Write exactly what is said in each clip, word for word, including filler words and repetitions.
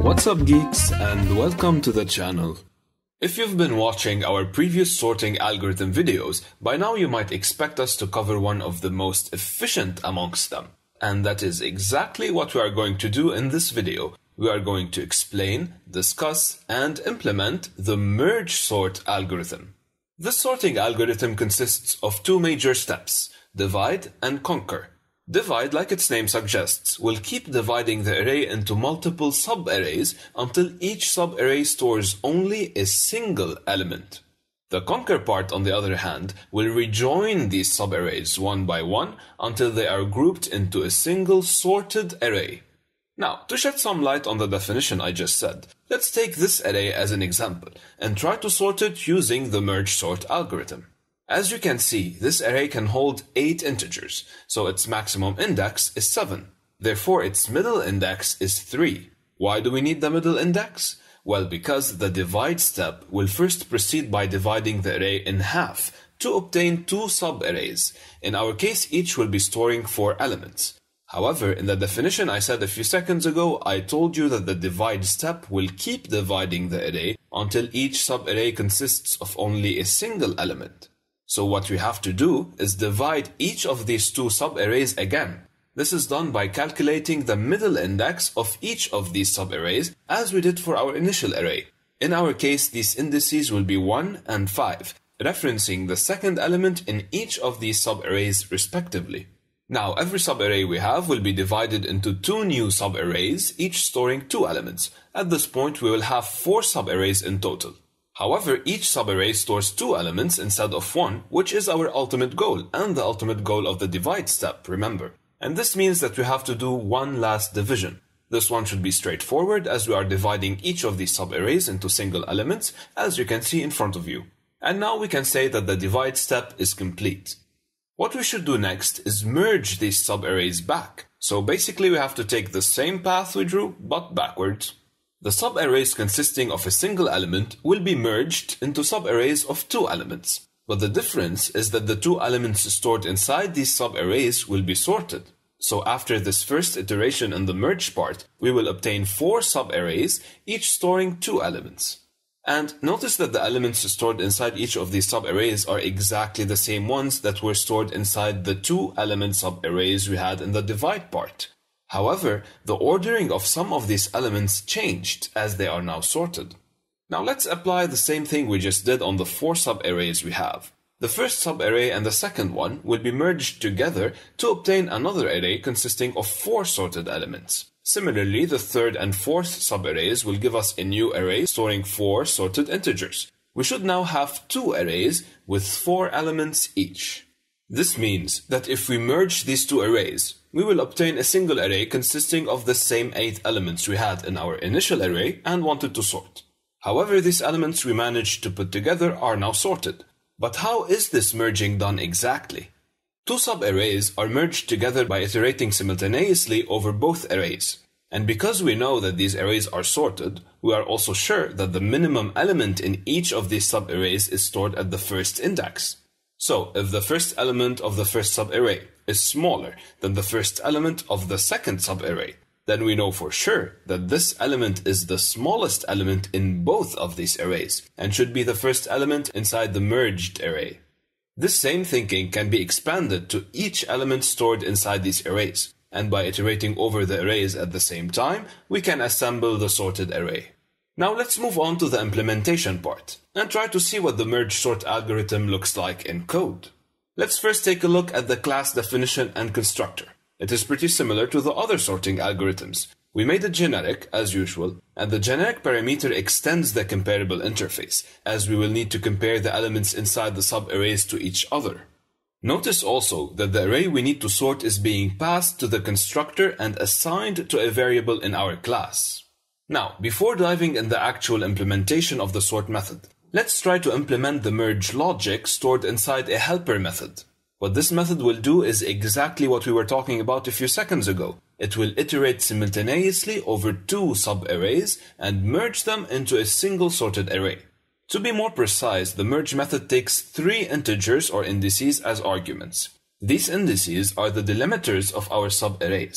What's up, geeks, and welcome to the channel. If you've been watching our previous sorting algorithm videos, by now you might expect us to cover one of the most efficient amongst them. And that is exactly what we are going to do in this video. We are going to explain, discuss, and implement the merge sort algorithm. This sorting algorithm consists of two major steps: divide and conquer. Divide, like its name suggests, will keep dividing the array into multiple sub-arrays until each sub-array stores only a single element. The conquer part, on the other hand, will rejoin these sub-arrays one by one until they are grouped into a single sorted array. Now, to shed some light on the definition I just said, let's take this array as an example and try to sort it using the merge sort algorithm. As you can see, this array can hold eight integers, so its maximum index is seven. Therefore, its middle index is three. Why do we need the middle index? Well, because the divide step will first proceed by dividing the array in half to obtain two sub-arrays. In our case, each will be storing four elements. However, in the definition I said a few seconds ago, I told you that the divide step will keep dividing the array until each sub-array consists of only a single element. So what we have to do is divide each of these two sub-arrays again. This is done by calculating the middle index of each of these sub-arrays as we did for our initial array. In our case, these indices will be one and five, referencing the second element in each of these sub-arrays respectively. Now, every sub-array we have will be divided into two new sub-arrays, each storing two elements. At this point, we will have four sub-arrays in total. However, each subarray stores two elements instead of one, which is our ultimate goal, and the ultimate goal of the divide step, remember. And this means that we have to do one last division. This one should be straightforward, as we are dividing each of these subarrays into single elements, as you can see in front of you. And now we can say that the divide step is complete. What we should do next is merge these subarrays back. So basically we have to take the same path we drew, but backwards. The sub-arrays consisting of a single element will be merged into sub-arrays of two elements. But the difference is that the two elements stored inside these sub-arrays will be sorted. So after this first iteration in the merge part, we will obtain four sub-arrays, each storing two elements. And notice that the elements stored inside each of these sub-arrays are exactly the same ones that were stored inside the two element sub-arrays we had in the divide part. However, the ordering of some of these elements changed as they are now sorted. Now let's apply the same thing we just did on the four sub-arrays we have. The first sub-array and the second one will be merged together to obtain another array consisting of four sorted elements. Similarly, the third and fourth sub-arrays will give us a new array storing four sorted integers. We should now have two arrays with four elements each. This means that if we merge these two arrays, we will obtain a single array consisting of the same eight elements we had in our initial array and wanted to sort. However, these elements we managed to put together are now sorted. But how is this merging done exactly? Two sub-arrays are merged together by iterating simultaneously over both arrays. And because we know that these arrays are sorted, we are also sure that the minimum element in each of these sub-arrays is stored at the first index. So, if the first element of the first subarray is smaller than the first element of the second subarray, then we know for sure that this element is the smallest element in both of these arrays and should be the first element inside the merged array. This same thinking can be expanded to each element stored inside these arrays, and by iterating over the arrays at the same time, we can assemble the sorted array. Now let's move on to the implementation part and try to see what the merge sort algorithm looks like in code. Let's first take a look at the class definition and constructor. It is pretty similar to the other sorting algorithms. We made it generic, as usual, and the generic parameter extends the comparable interface, as we will need to compare the elements inside the subarrays to each other. Notice also that the array we need to sort is being passed to the constructor and assigned to a variable in our class. Now, before diving in the actual implementation of the sort method, let's try to implement the merge logic stored inside a helper method. What this method will do is exactly what we were talking about a few seconds ago. It will iterate simultaneously over two subarrays and merge them into a single sorted array. To be more precise, the merge method takes three integers or indices as arguments. These indices are the delimiters of our subarrays.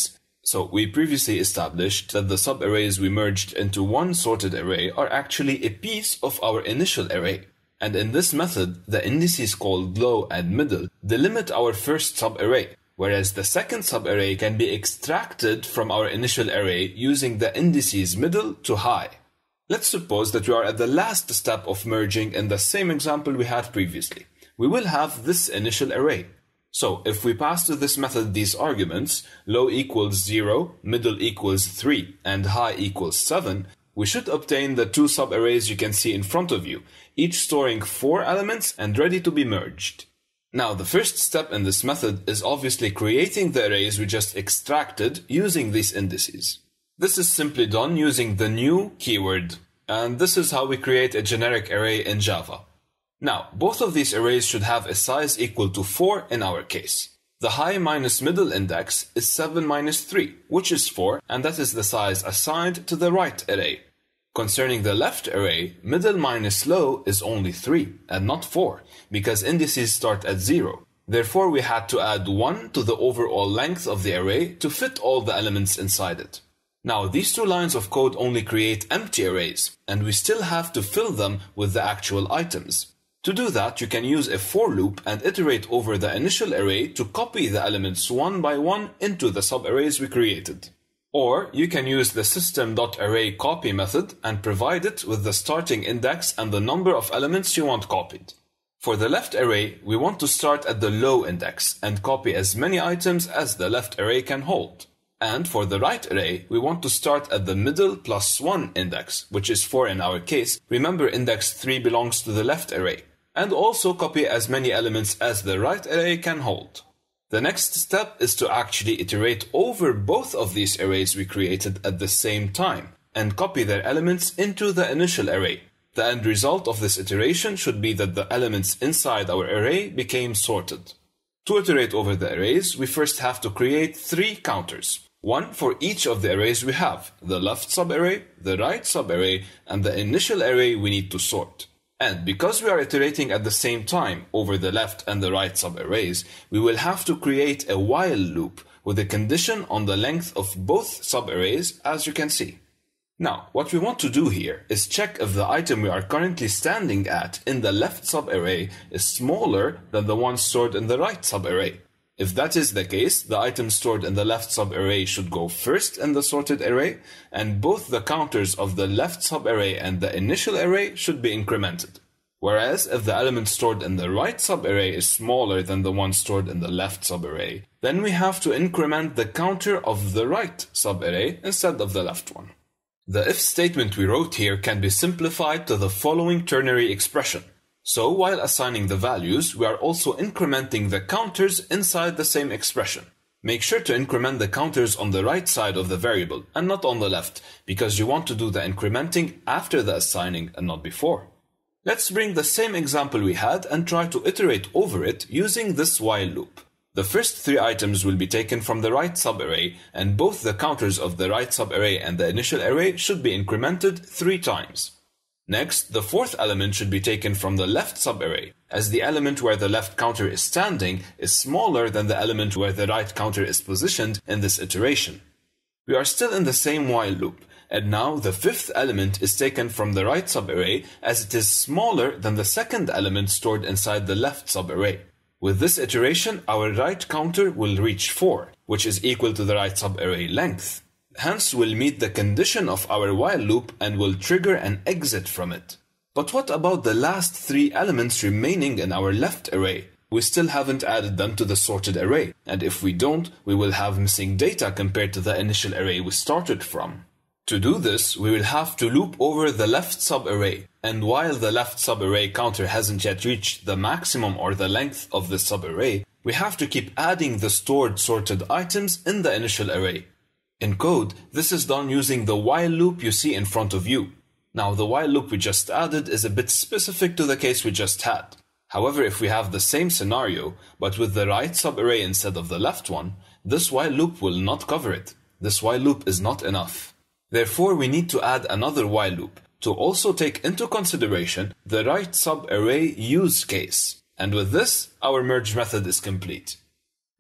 So we previously established that the subarrays we merged into one sorted array are actually a piece of our initial array. And in this method, the indices called low and middle delimit our first subarray, whereas the second subarray can be extracted from our initial array using the indices middle to high. Let's suppose that we are at the last step of merging in the same example we had previously. We will have this initial array. So if we pass to this method these arguments, low equals zero, middle equals three, and high equals seven, we should obtain the two subarrays you can see in front of you, each storing four elements and ready to be merged. Now the first step in this method is obviously creating the arrays we just extracted using these indices. This is simply done using the new keyword, and this is how we create a generic array in Java. Now, both of these arrays should have a size equal to four in our case. The high minus middle index is seven minus three, which is four, and that is the size assigned to the right array. Concerning the left array, middle minus low is only three, and not four, because indices start at zero. Therefore, we had to add one to the overall length of the array to fit all the elements inside it. Now, these two lines of code only create empty arrays, and we still have to fill them with the actual items. To do that, you can use a for loop and iterate over the initial array to copy the elements one by one into the subarrays we created. Or you can use the system.arrayCopy method and provide it with the starting index and the number of elements you want copied. For the left array, we want to start at the low index and copy as many items as the left array can hold. And for the right array, we want to start at the middle plus one index, which is four in our case. Remember, index three belongs to the left array. And also copy as many elements as the right array can hold. The next step is to actually iterate over both of these arrays we created at the same time and copy their elements into the initial array. The end result of this iteration should be that the elements inside our array became sorted. To iterate over the arrays, we first have to create three counters. One for each of the arrays we have, the left subarray, the right subarray, and the initial array we need to sort. And because we are iterating at the same time over the left and the right subarrays, we will have to create a while loop with a condition on the length of both subarrays, as you can see. Now, what we want to do here is check if the item we are currently standing at in the left subarray is smaller than the one stored in the right subarray. If that is the case, the item stored in the left subarray should go first in the sorted array, and both the counters of the left subarray and the initial array should be incremented. Whereas, if the element stored in the right subarray is smaller than the one stored in the left subarray, then we have to increment the counter of the right subarray instead of the left one. The if statement we wrote here can be simplified to the following ternary expression. So, while assigning the values, we are also incrementing the counters inside the same expression. Make sure to increment the counters on the right side of the variable and not on the left, because you want to do the incrementing after the assigning and not before. Let's bring the same example we had and try to iterate over it using this while loop. The first three items will be taken from the right subarray, and both the counters of the right subarray and the initial array should be incremented three times. Next, the fourth element should be taken from the left subarray, as the element where the left counter is standing is smaller than the element where the right counter is positioned in this iteration. We are still in the same while loop, and now the fifth element is taken from the right subarray as it is smaller than the second element stored inside the left subarray. With this iteration, our right counter will reach four, which is equal to the right subarray length. Hence, we'll meet the condition of our while loop and will trigger an exit from it. But what about the last three elements remaining in our left array? We still haven't added them to the sorted array, and if we don't, we will have missing data compared to the initial array we started from. To do this, we will have to loop over the left subarray, and while the left subarray counter hasn't yet reached the maximum or the length of the subarray, we have to keep adding the stored sorted items in the initial array. In code, this is done using the while loop you see in front of you. Now, the while loop we just added is a bit specific to the case we just had. However, if we have the same scenario, but with the right subarray instead of the left one, this while loop will not cover it. This while loop is not enough. Therefore, we need to add another while loop to also take into consideration the right subarray use case. And with this, our merge method is complete.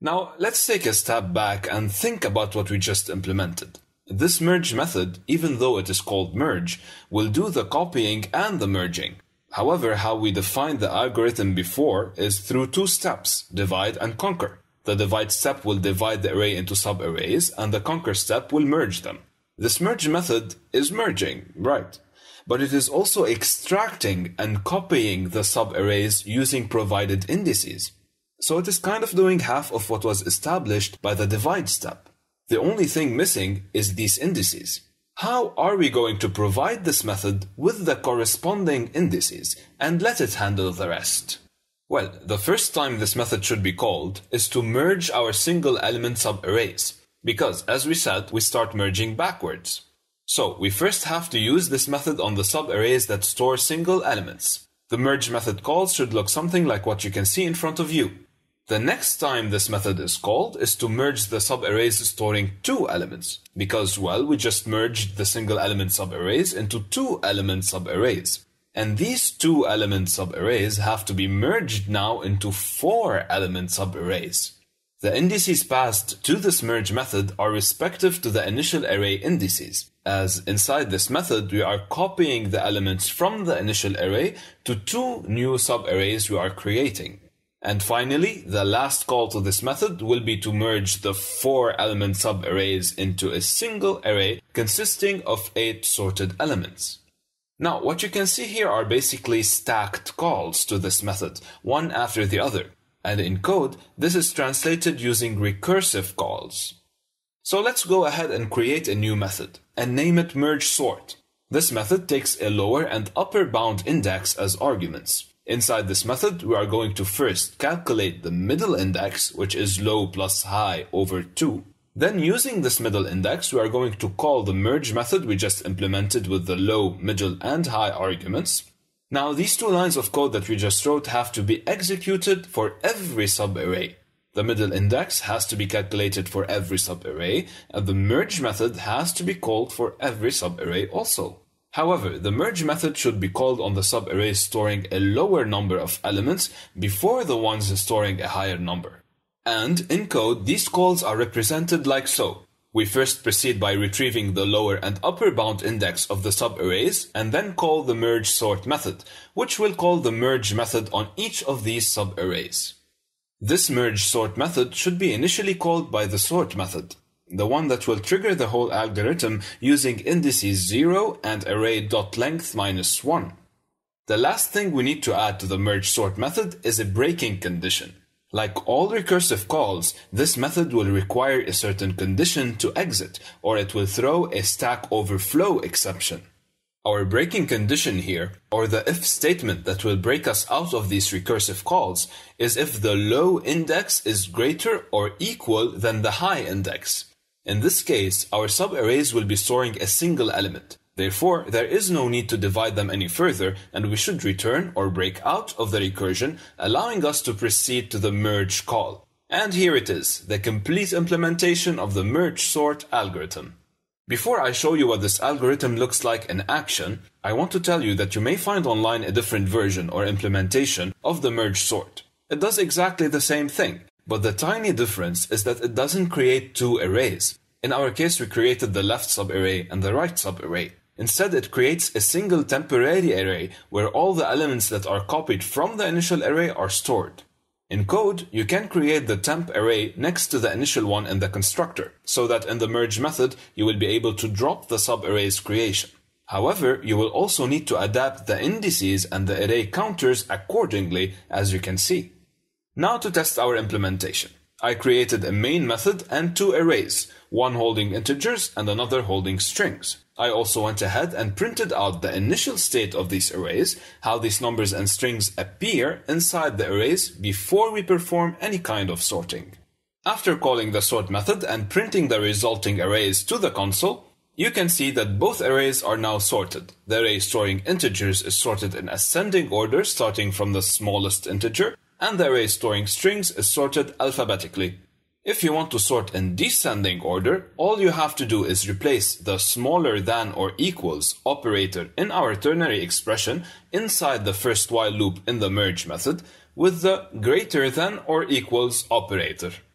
Now, let's take a step back and think about what we just implemented. This merge method, even though it is called merge, will do the copying and the merging. However, how we defined the algorithm before is through two steps, divide and conquer. The divide step will divide the array into sub-arrays, and the conquer step will merge them. This merge method is merging, right? But it is also extracting and copying the sub-arrays using provided indices. So it is kind of doing half of what was established by the divide step. The only thing missing is these indices. How are we going to provide this method with the corresponding indices and let it handle the rest? Well, the first time this method should be called is to merge our single element sub-arrays, because as we said, we start merging backwards. So we first have to use this method on the sub-arrays that store single elements. The merge method calls should look something like what you can see in front of you. The next time this method is called is to merge the sub-arrays storing two elements, because, well, we just merged the single element sub-arrays into two element sub-arrays. And these two element sub-arrays have to be merged now into four element sub-arrays. The indices passed to this merge method are respective to the initial array indices, as inside this method we are copying the elements from the initial array to two new sub-arrays we are creating. And finally, the last call to this method will be to merge the four element sub-arrays into a single array consisting of eight sorted elements. Now, what you can see here are basically stacked calls to this method, one after the other. And in code, this is translated using recursive calls. So let's go ahead and create a new method and name it merge sort. This method takes a lower and upper bound index as arguments. Inside this method, we are going to first calculate the middle index, which is low plus high over two. Then using this middle index, we are going to call the merge method we just implemented with the low, middle, and high arguments. Now, these two lines of code that we just wrote have to be executed for every sub-array. The middle index has to be calculated for every sub-array, and the merge method has to be called for every sub-array also. However, the merge method should be called on the sub-arrays storing a lower number of elements before the ones storing a higher number. And in code, these calls are represented like so. We first proceed by retrieving the lower and upper bound index of the sub-arrays and then call the merge sort method, which will call the merge method on each of these sub-arrays. This merge sort method should be initially called by the sort method, the one that will trigger the whole algorithm using indices zero and array.length minus one. The last thing we need to add to the merge sort method is a breaking condition. Like all recursive calls, this method will require a certain condition to exit, or it will throw a stack overflow exception. Our breaking condition here, or the if statement that will break us out of these recursive calls, is if the low index is greater or equal than the high index. In this case, our sub-arrays will be storing a single element. Therefore, there is no need to divide them any further, and we should return or break out of the recursion, allowing us to proceed to the merge call. And here it is, the complete implementation of the merge sort algorithm. Before I show you what this algorithm looks like in action, I want to tell you that you may find online a different version or implementation of the merge sort. It does exactly the same thing, but the tiny difference is that it doesn't create two arrays. In our case, we created the left subarray and the right subarray. Instead, it creates a single temporary array where all the elements that are copied from the initial array are stored. In code, you can create the temp array next to the initial one in the constructor, so that in the merge method, you will be able to drop the subarray's creation. However, you will also need to adapt the indices and the array counters accordingly, as you can see. Now to test our implementation. I created a main method and two arrays, one holding integers and another holding strings. I also went ahead and printed out the initial state of these arrays, how these numbers and strings appear inside the arrays before we perform any kind of sorting. After calling the sort method and printing the resulting arrays to the console, you can see that both arrays are now sorted. The array storing integers is sorted in ascending order starting from the smallest integer, and the array storing strings is sorted alphabetically. If you want to sort in descending order, all you have to do is replace the smaller than or equals operator in our ternary expression inside the first while loop in the merge method with the greater than or equals operator.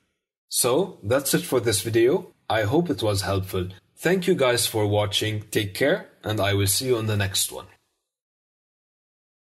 So that's it for this video. I hope it was helpful. Thank you guys for watching. Take care, and I will see you on the next one.